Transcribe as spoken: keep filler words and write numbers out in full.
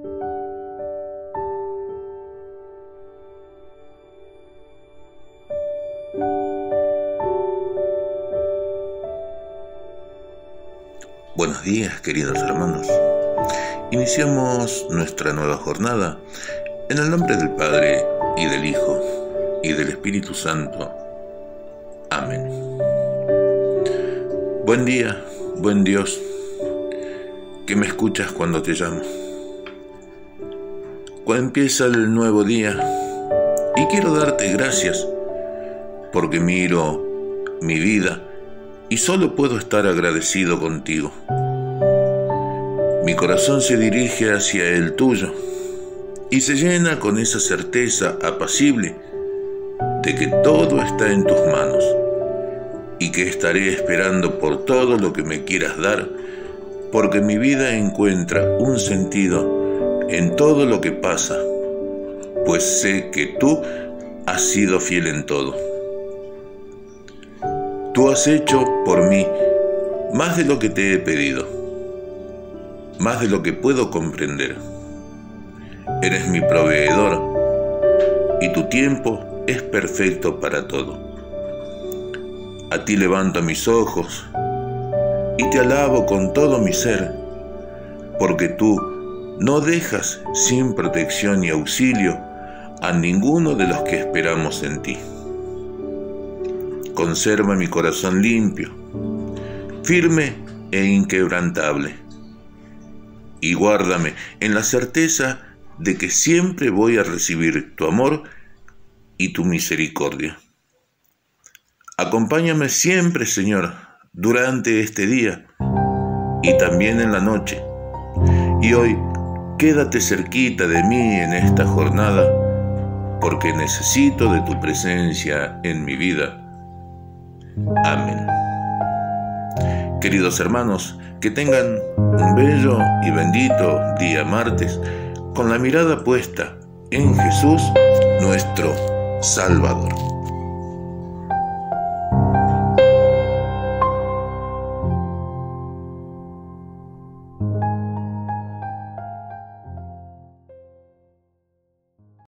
Buenos días, queridos hermanos. Iniciamos nuestra nueva jornada en el nombre del Padre, y del Hijo, y del Espíritu Santo. Amén. Buen día, buen Dios, que me escuchas cuando te llamo. Cuando empieza el nuevo día, y quiero darte gracias, porque miro mi vida y solo puedo estar agradecido contigo. Mi corazón se dirige hacia el tuyo y se llena con esa certeza apacible de que todo está en tus manos y que estaré esperando por todo lo que me quieras dar, porque mi vida encuentra un sentido en todo lo que pasa, pues sé que tú has sido fiel en todo. Tú has hecho por mí más de lo que te he pedido, más de lo que puedo comprender. Eres mi proveedor y tu tiempo es perfecto para todo. A ti levanto mis ojos y te alabo con todo mi ser, porque tú no dejas sin protección y auxilio a ninguno de los que esperamos en ti. Conserva mi corazón limpio, firme e inquebrantable, y guárdame en la certeza de que siempre voy a recibir tu amor y tu misericordia. Acompáñame siempre, Señor, durante este día y también en la noche. Y hoy, quédate cerquita de mí en esta jornada, porque necesito de tu presencia en mi vida. Amén. Queridos hermanos, que tengan un bello y bendito día martes, con la mirada puesta en Jesús, nuestro Salvador.